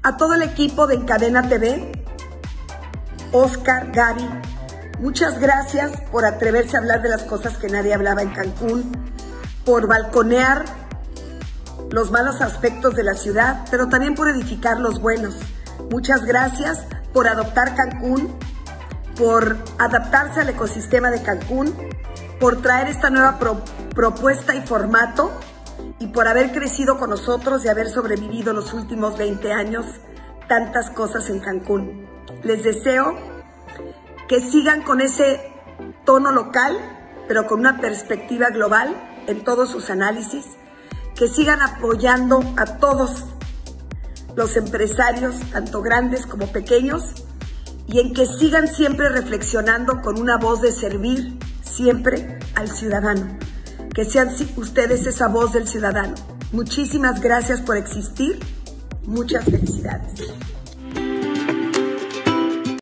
A todo el equipo de Encadena TV, Oscar, Gaby, muchas gracias por atreverse a hablar de las cosas que nadie hablaba en Cancún, por balconear los malos aspectos de la ciudad, pero también por edificar los buenos. Muchas gracias por adoptar Cancún, por adaptarse al ecosistema de Cancún, por traer esta nueva propuesta y formato y por haber crecido con nosotros y haber sobrevivido los últimos 20 años tantas cosas en Cancún. Les deseo que sigan con ese tono local, pero con una perspectiva global en todos sus análisis, que sigan apoyando a todos los empresarios, tanto grandes como pequeños, y en que sigan siempre reflexionando con una voz de servir siempre al ciudadano. Que sean ustedes esa voz del ciudadano. Muchísimas gracias por existir. Muchas felicidades.